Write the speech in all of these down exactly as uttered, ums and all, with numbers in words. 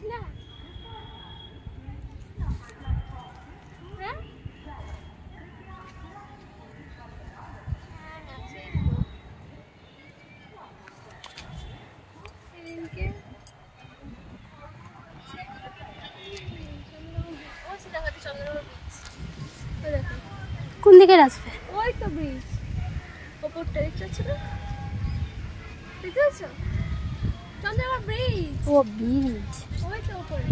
না হ্যাঁ কোন দিকে আসবে? ওই তো ব্রিজ ওপরটা দেখতে পাচ্ছ না? দেখতে পাচ্ছ চন্দ্রনগর ব্রিজ? ও ব্রিজ ওই তো ওপরে।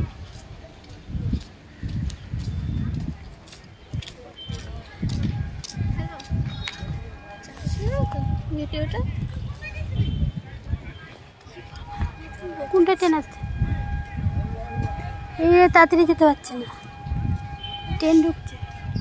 কোনটা ট্রেন আসছে? এই তাড়াতাড়ি যেতে পারছে না, ট্রেন ঢুকছে।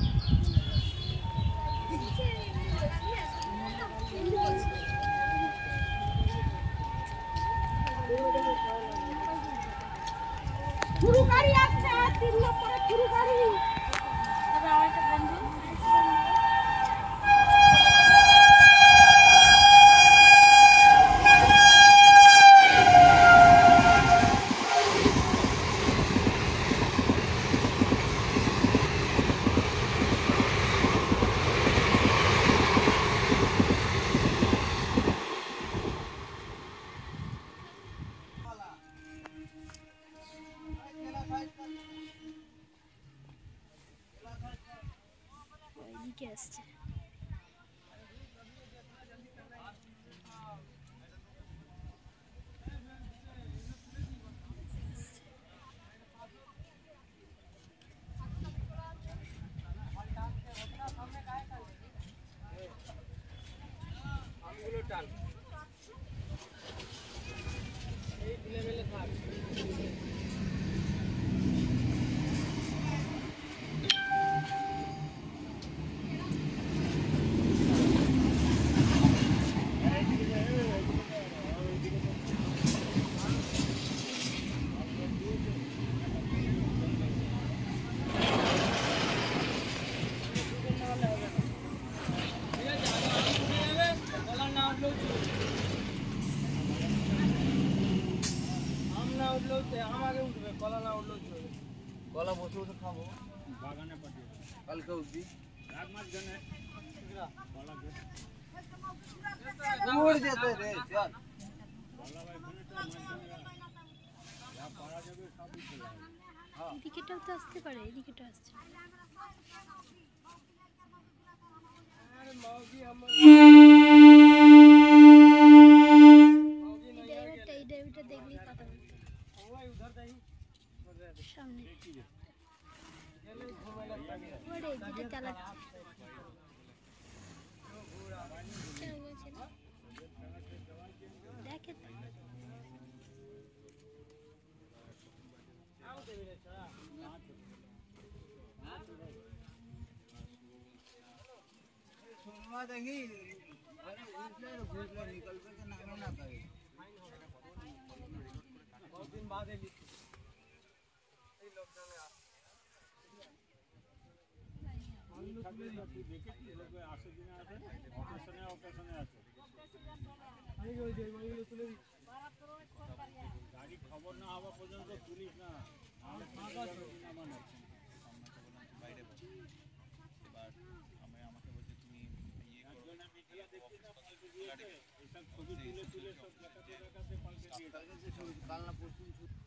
পুরো গাড়ি আসছে আর তিন নম্বরে পুরো গাড়ি। তবে আমার একটা বন্ধু ওইদিকে আসছে। আমাকে উঠবে, কলা না উঠলেও চলবে। কলা বসে বসে খাবো, বাগানে পাঠিয়ে কালকে উঠবি রাগ মাছ গানে কলা উড় যেতে রে চল কলা ভাই কোনটা মাছ যা পারা যাবে সব উঠে যাবে। হ্যাঁ এদিকেটাও তো আসতে পারে, এদিকেটাও আসছে। আরে মাউগি আমার এই ড্রাইভটা দেখলেই কথা বলতে ওই উধার যাই সামনে গেলে ঘুমাই লাগবে ওরে যেটা চালাচ্ছে কেন বলছে না দেখে তো। আও দেবে রে ছাড়া सुनवा देखी अरे उसने तो भूल कर निकल पे के नाम ना करे बहुत दिन बाद है लिखी এই লকডাউনে আমি তুলে তুই দেখেছিস লোক আসে দিনে আছে অকেশনে অকেশনে আছে আমি ওই যে ওইগুলো তুলে দিই গাড়ি খবর না হওয়া পর্যন্ত পুলিশ না আমি ফাঁকা ছিল না মানে বাইরে এবার আমি আমাকে বলছে তুমি একজনের মিডিয়া দেখি না পাল্টে দিয়েছে এইসব ছবি তুলে তুলে সব দেখাতে দেখাতে পাল্টে দিয়েছে কাল না পরশু